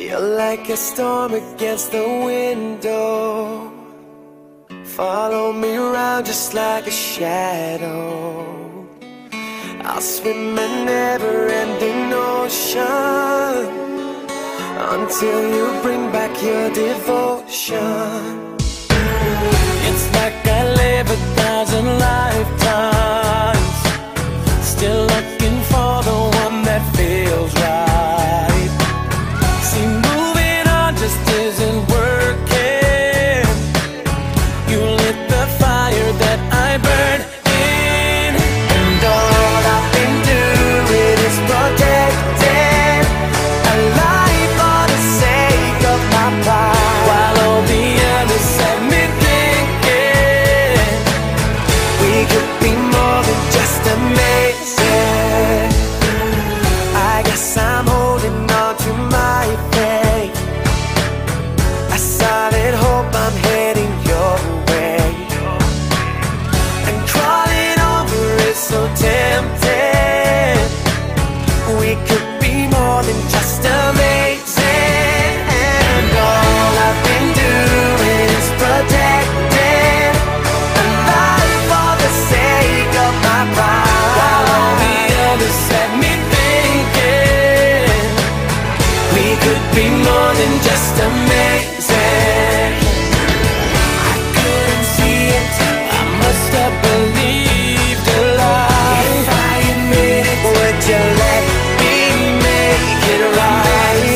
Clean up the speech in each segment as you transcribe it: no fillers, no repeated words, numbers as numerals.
You're like a storm against the window. Follow me around just like a shadow. I'll swim a never-ending ocean until you bring back your devotion. It's like I live 1,000 lifetimes, still looking for the one that feels right. See, moving on just isn't working. You lit the fire that I burned in, and all I've been doing is protecting a life for the sake of my pride, while all the others set me thinking we could be more than just amazing. I guess I'm holding on to my faith, a solid hope I'm heading your way, and crawling over is so tempting. We could be more than just amazing, and all I've been doing is protecting a life for the sake of my pride, while all the others set me thinking we could be more than just amazing. I couldn't see it, I must have believed a lie. If I admit it, would you let me make it right?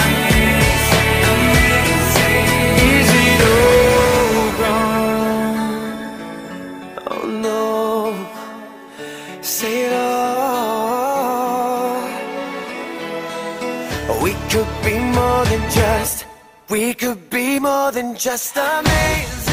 Is it over? Oh no, say it all. We could be more than just amazing.